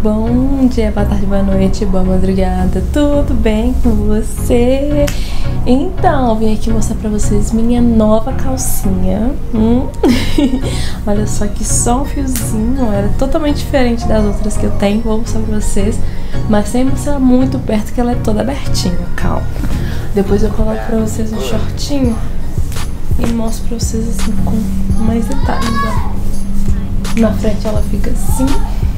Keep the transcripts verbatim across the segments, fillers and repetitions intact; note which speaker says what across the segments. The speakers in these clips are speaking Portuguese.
Speaker 1: Bom dia, boa tarde, boa noite, boa madrugada, tudo bem com você? Então, eu vim aqui mostrar pra vocês minha nova calcinha. Hum? Olha só que só um fiozinho, ela é totalmente diferente das outras que eu tenho, vou mostrar pra vocês, mas sem mostrar muito perto que ela é toda abertinha, calma. Depois eu coloco pra vocês um shortinho e mostro pra vocês assim com mais detalhes, ó. Na frente ela fica assim.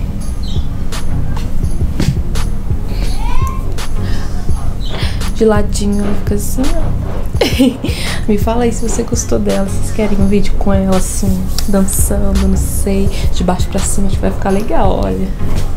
Speaker 1: De ladinho ela fica assim, ó. Me fala aí se você gostou dela, se vocês querem um vídeo com ela assim, dançando, não sei, de baixo pra cima, acho que vai ficar legal, olha.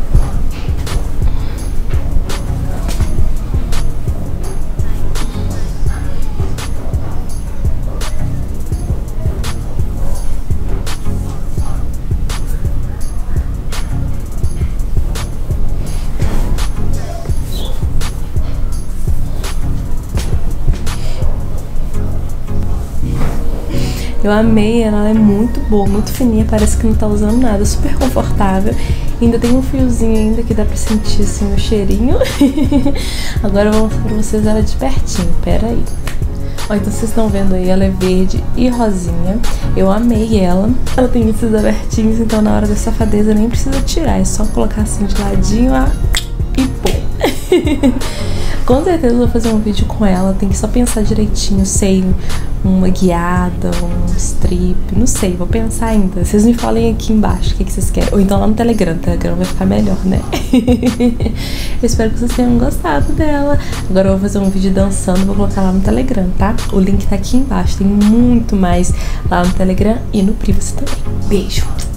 Speaker 1: Eu amei ela, ela é muito boa, muito fininha, parece que não tá usando nada, super confortável. Ainda tem um fiozinho ainda que dá pra sentir assim o cheirinho. Agora eu vou mostrar pra vocês ela de pertinho, pera aí. Ó, então vocês estão vendo aí, ela é verde e rosinha. Eu amei ela. Ela tem esses abertinhos, então na hora da safadeza nem precisa tirar, é só colocar assim de ladinho, ó, e pô. Com certeza eu vou fazer um vídeo com ela, tem que só pensar direitinho, sei, uma guiada, um strip, não sei, vou pensar ainda. Vocês me falem aqui embaixo o que, que vocês querem, ou então lá no Telegram, o Telegram vai ficar melhor, né? Eu espero que vocês tenham gostado dela. Agora eu vou fazer um vídeo dançando, vou colocar lá no Telegram, tá? O link tá aqui embaixo, tem muito mais lá no Telegram e no Privacy também. Beijo!